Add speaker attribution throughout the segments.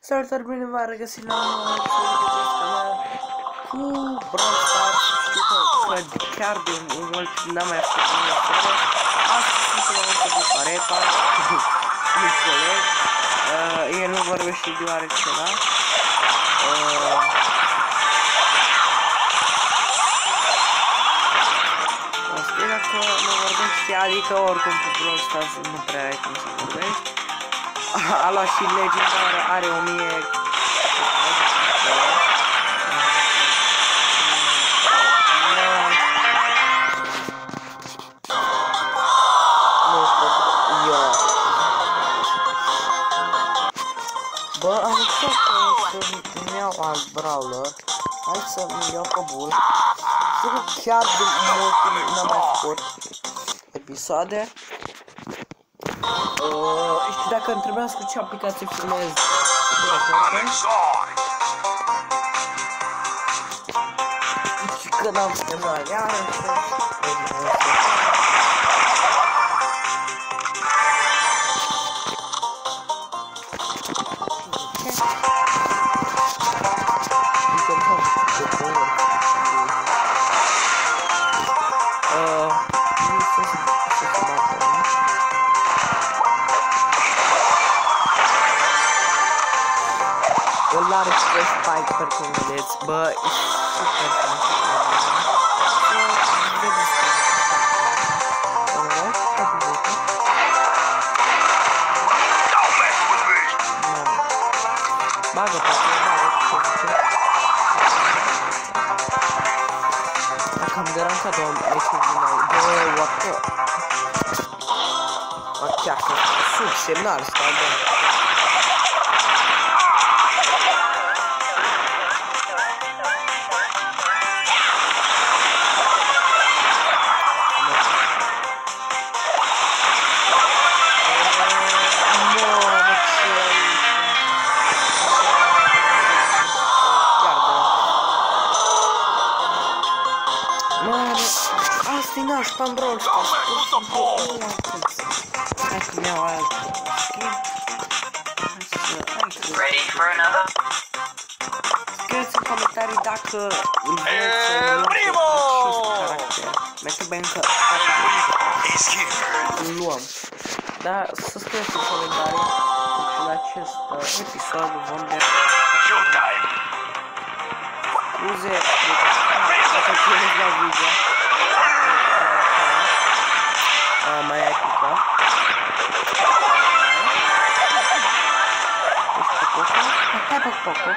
Speaker 1: Salutare, bine v-am regăsit la un nou episod de acest canal cu Brawl Stars. Știu că chiar de mult n-am mai făcut un episod. Astăzi sunt la un episod cu Arepa, un coleg. El nu vorbește deoarece ăla. Asta e dacă nu vorbește, adică oricum cu Brawl Stars nu prea ai cum să vorbești. A luat și legendar, are 1000. Bă, am zis să-mi iau alt brawler. Hai să-mi iau pe bull. Știu că chiar de mult n-am mai făcut episoade. Știu dacă îmi trebuia cu ce aplicație filmez. Și când am filmat iarăși. El are și spike pe cum vedeți, bă, e super bagă pe dacă am deranjat o meciuri din nou, bă, what the? Chiar că sub semnal stau, bă. Asta-i nașpa în Brawl Stars. Hai că-mi iau altă skin. Scrieți în comentarii dacă vreți să luăm caracter. Mai trebuie încă îl luăm. Dar să scrieți în comentarii în acest episod vom vedea. Scuze dacă țineți la video. Mai ai picat. Hai pe Poco.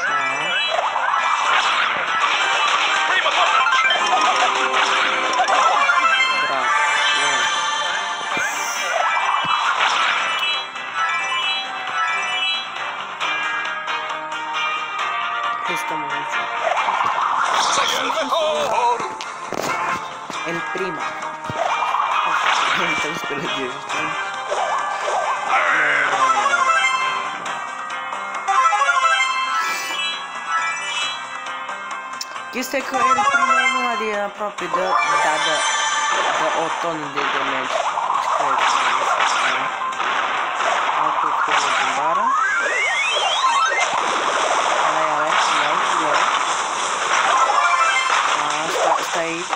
Speaker 1: El primo. Estamos perdidos. Chestia că el primul nu are aproape de o tonă de damage. Altul cu legendară. Asta aici.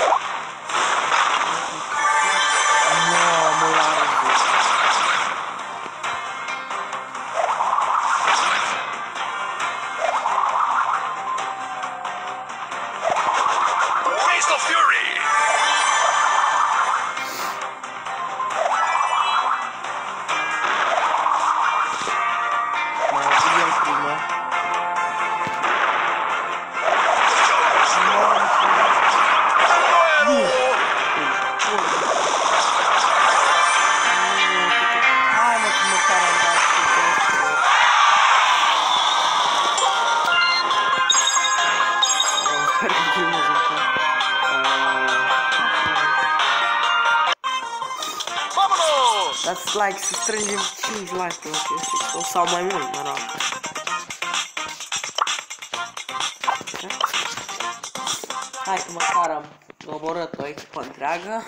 Speaker 1: Dați like să strângem 5 like la acest video, sau mai mult, mă rog. Hai că măcar am doborât o echipă întreagă.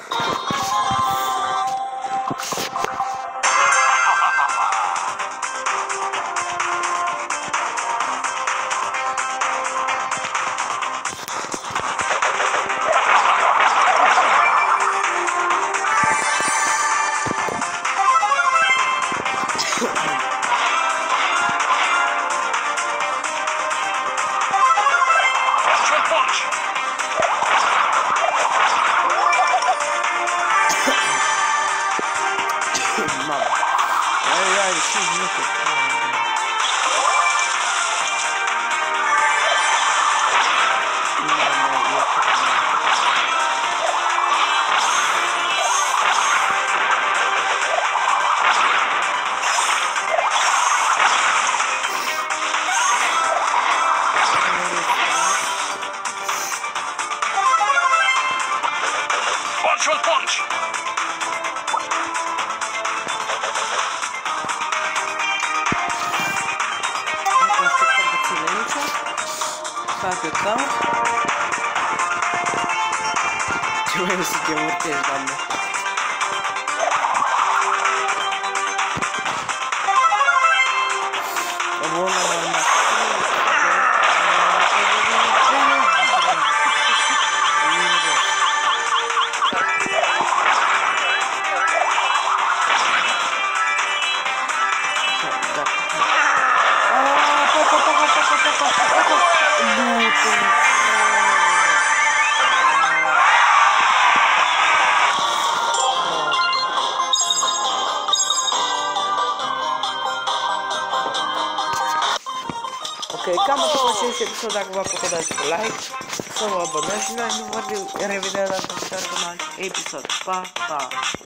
Speaker 1: pe cap. Ce mai să te urtești, doamne? Bun, ok, cam atât cu acest episod. Dacă v-a plăcut, dați un like, să vă abonați și noi ne vom revedea la următorul episod. Pa, pa!